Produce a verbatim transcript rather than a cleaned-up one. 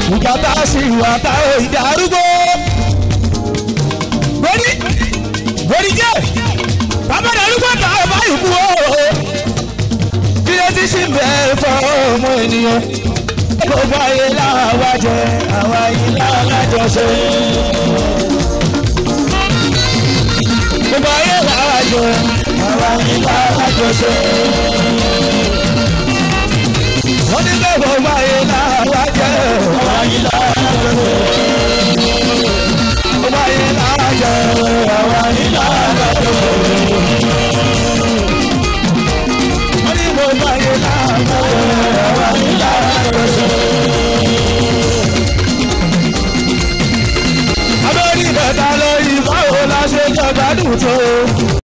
ìgbà tá a sì wà tá a ìdárúgbó. Bóni bóni jẹ́ bàbá darúgbó tá a bá ìkú o. Bí ẹ ti ṣì bẹ̀rẹ̀ fún ọmọ ènìyàn. Gbogbo ayé làwa jẹ àwa yìí lálájọ ṣe. Gbogbo ayé làwa jẹ àwa yìí lálájọ ṣe. Wọ́n ní pé gbogbo ayé làwa jẹ àwa yìí lálájọ ṣe. Gbogbo ayé làwa jẹ àwa yìí lálájọ ṣe. Wọ́n ní gbogbo ayé làwa jẹ àwa yìí lálájọ ṣe. Abẹ́rẹ́ ìbẹ̀ta lórí báwo la ṣe jọ̀gbádùn tó.